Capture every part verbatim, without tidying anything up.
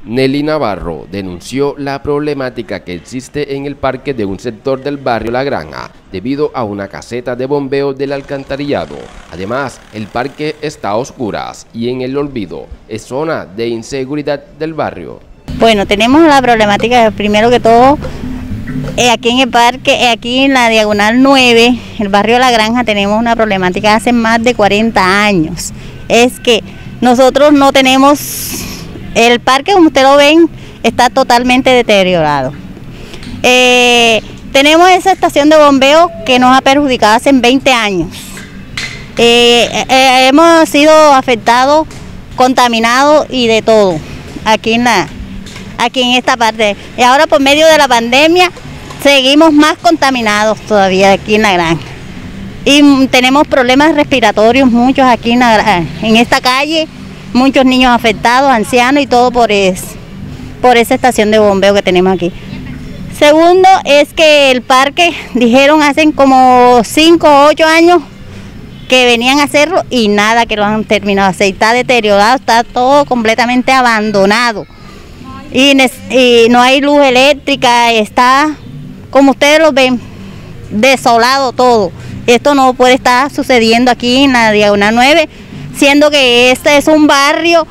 Nelly Navarro denunció la problemática que existe en el parque de un sector del barrio La Granja debido a una caseta de bombeo del alcantarillado. Además, el parque está a oscuras y en el olvido, es zona de inseguridad del barrio. Bueno, tenemos la problemática, primero que todo, eh, aquí en el parque, eh, aquí en la diagonal nueve, el barrio La Granja, tenemos una problemática hace más de cuarenta años. Es que nosotros no tenemos... El parque, como ustedes lo ven, está totalmente deteriorado. Eh, tenemos esa estación de bombeo que nos ha perjudicado hace veinte años. Eh, eh, hemos sido afectados, contaminados y de todo aquí en, la, aquí en esta parte. Y ahora por medio de la pandemia seguimos más contaminados todavía aquí en La Granja. Y tenemos problemas respiratorios muchos aquí en, la, en esta calle. Muchos niños afectados, ancianos y todo por, es, por esa estación de bombeo que tenemos aquí. Segundo es que el parque, dijeron hace como cinco o ocho años que venían a hacerlo y nada, que lo han terminado de hacer. Está deteriorado, está todo completamente abandonado. Y, y no hay luz eléctrica, está, como ustedes lo ven, desolado todo. Esto no puede estar sucediendo aquí en la diagonal nueve. Siendo que este es un barrio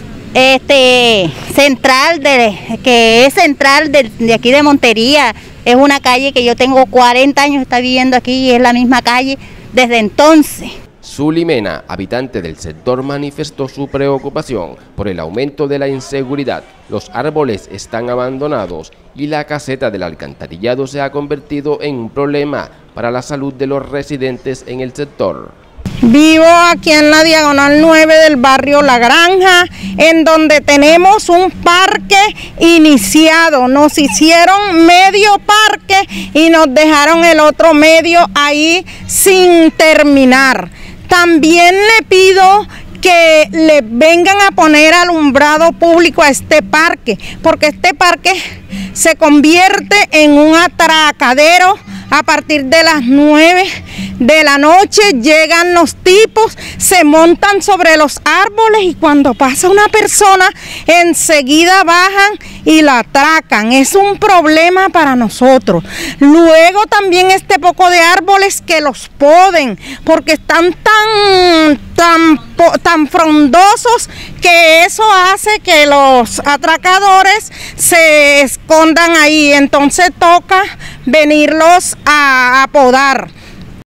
este, central, de, que es central de, de aquí de Montería, es una calle que yo tengo cuarenta años, está viviendo aquí y es la misma calle desde entonces. Zuli Mena, habitante del sector, manifestó su preocupación por el aumento de la inseguridad. Los árboles están abandonados y la caseta del alcantarillado se ha convertido en un problema para la salud de los residentes en el sector. Vivo aquí en la diagonal nueve del barrio La Granja, en donde tenemos un parque iniciado. Nos hicieron medio parque y nos dejaron el otro medio ahí sin terminar. También le pido que le vengan a poner alumbrado público a este parque, porque este parque se convierte en un atracadero. A partir de las nueve de la noche llegan los tipos, se montan sobre los árboles y cuando pasa una persona enseguida bajan y la atracan. Es un problema para nosotros. Luego también este poco de árboles que los poden porque están tan, tan, tan frondosos que eso hace que los atracadores se escondan ahí. Entonces toca venirlos a, a podar.